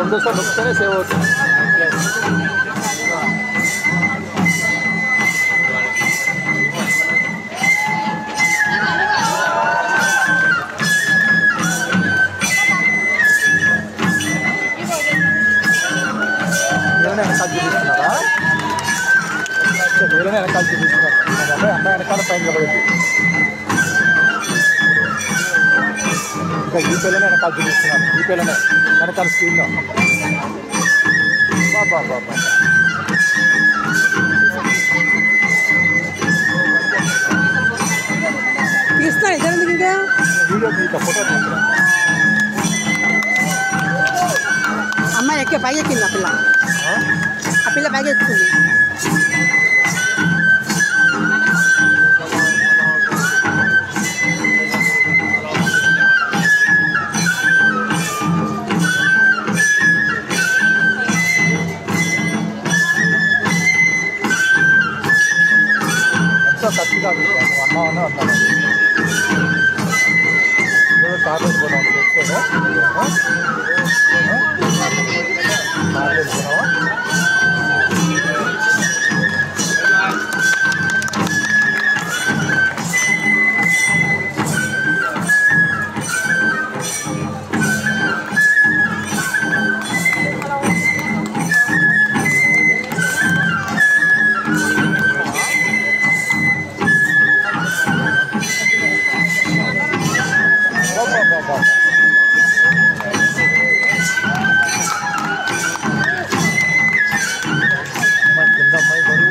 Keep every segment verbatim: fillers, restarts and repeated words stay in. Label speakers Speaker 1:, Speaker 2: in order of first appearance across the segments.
Speaker 1: అందులో నొక్కితేనే సేవ్ అవుతుంది. మీరనే వెనకాల చూపిస్తున్నారా? మీరనే వెనకాల చూపిస్తున్నారు. అబ్బాయి అమ్మాయి వెనకాల పైన పడింది. ఇంకా ఈ పిల్లనే వెనకాల చూపిస్తున్నారు. ఈ పిల్లనే వెనకాల స్క్రీన్లో. బాబా బాబా
Speaker 2: తీస్తా ఇద్దరు ఇంకా
Speaker 1: వీడియో తీస్తా, ఫోటో తీస్తా.
Speaker 2: అమ్మాయి ఎక్కే పైకి ఎక్కింది. ఆ పిల్ల ఆ పిల్ల పైకి ఎక్కుతుంది.
Speaker 1: ఎంతో ఖర్చుగా అన్నా అన్నా అన్నాను. కార్డు కూడా తెచ్చాను. మాట్లాడుకున్నావా? కింద అమ్మాయి బరువు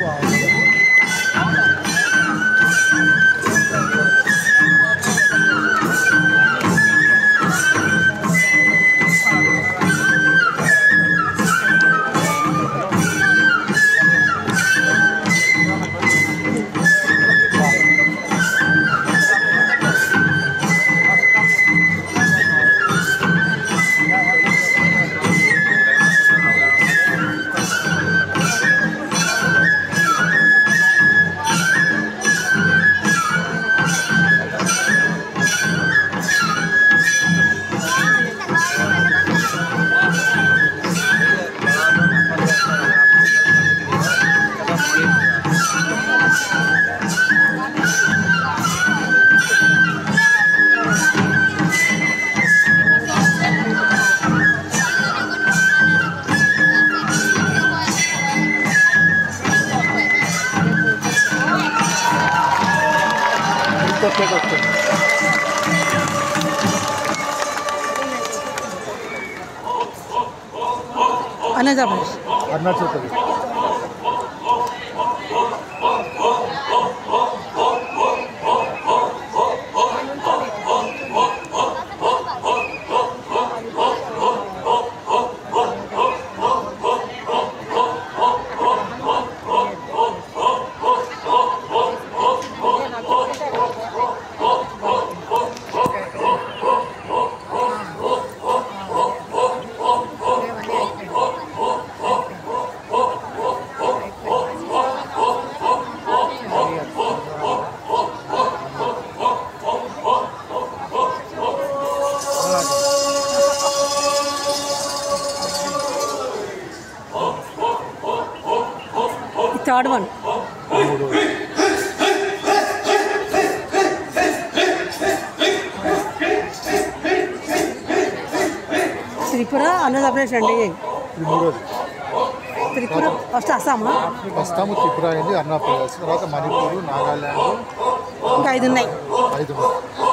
Speaker 1: కేక్ వస్తుంది.
Speaker 2: అన్నదాపేష్
Speaker 1: అరుణాచల్ ప్రదేశ్.
Speaker 2: థర్డ్ వన్ త్రిపుర ఆంధ్రప్రదేశ్ అండి.
Speaker 1: మూడోది
Speaker 2: త్రిపుర ఫస్ట్ అస్సామా?
Speaker 1: అస్సాము, త్రిపుర అయింది, అరుణాచల్ ప్రదేశ్, తర్వాత మణిపూర్, నాగాల్యాండ్,
Speaker 2: ఇంకా ఐదు ఉన్నాయి.
Speaker 1: ఐదు